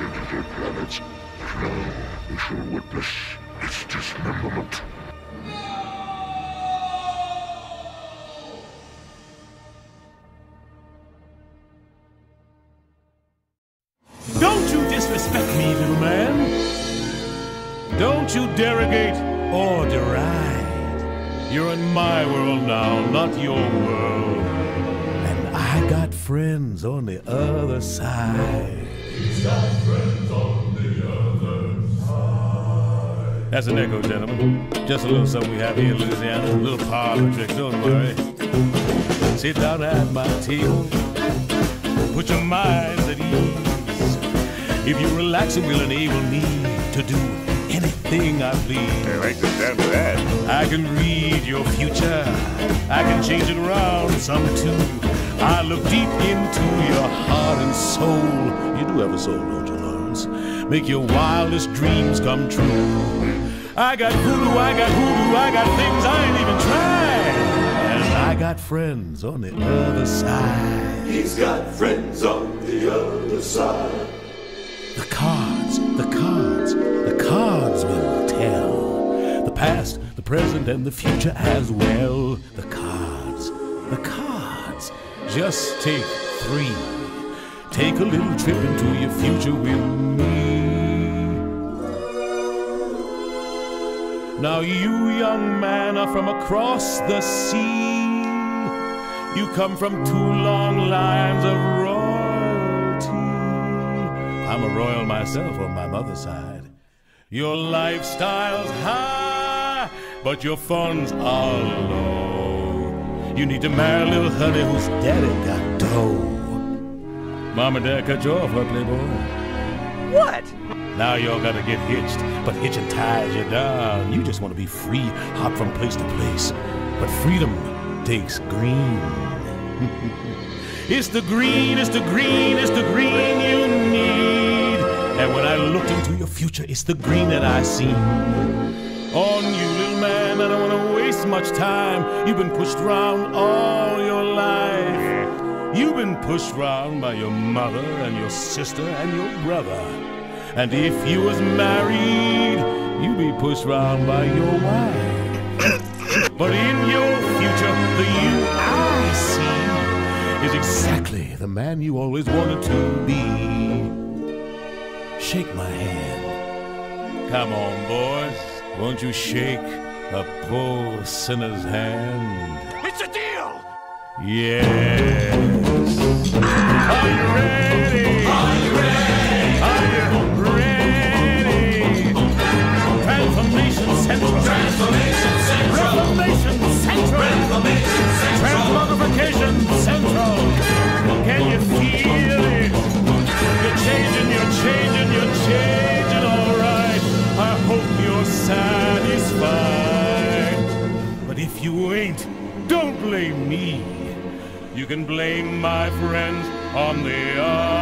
into their planets. Now they shall witness its dismemberment. Don't you disrespect me, little man. Don't you derogate or deride. You're in my world now, not your world. And I got friends on the other side. He's got friends on the other side. That's an echo, gentlemen. Just a little something we have here in Louisiana. A little parlor trick, don't worry. Sit down at my table. Put your minds at ease. If you relax, it will enable me to do anything I please. I like the sound of that. I can read your future. I can change it around some too. I look deep into your heart and soul. You do have a soul, don't you, Lawrence? Make your wildest dreams come true. I got voodoo, I got hoodoo, I got things I ain't even tried. And I got friends on the other side. He's got friends on the other side. The cards, the cards, the cards will tell. The past, the present, and the future as well. The cards, the cards. Just take 3. Take a little trip into your future with me. Now you, young man, are from across the sea. You come from 2 long lines of royalty. I'm a royal myself on my mother's side. Your lifestyle's high, but your funds are low. You need to marry a little honey whose daddy got dough. Mom and Dad cut you off, huh, Playboy? What? Now y'all gotta get hitched, but hitching ties you down. You just want to be free, hop from place to place. But freedom takes green. It's the green, it's the green, it's the green you need. And when I looked into your future, it's the green that I seen. On you, little man, I don't want to waste much time. You've been pushed around all your life. You've been pushed around by your mother and your sister and your brother. And if you was married, you'd be pushed around by your wife. But in your future, the you I see is exactly the man you always wanted to be. Shake my hand. Come on, boys. Won't you shake a poor sinner's hand? It's a deal! Yes. Are you ready? Are you ready? Are you ready? Transformation Central. Transformation Central. Reformation Central. Transformation Central. Transmogrification Central. Can you feel it? You're changing, all right. I hope you're satisfied. But if you ain't, don't blame me. You can blame my friends on the other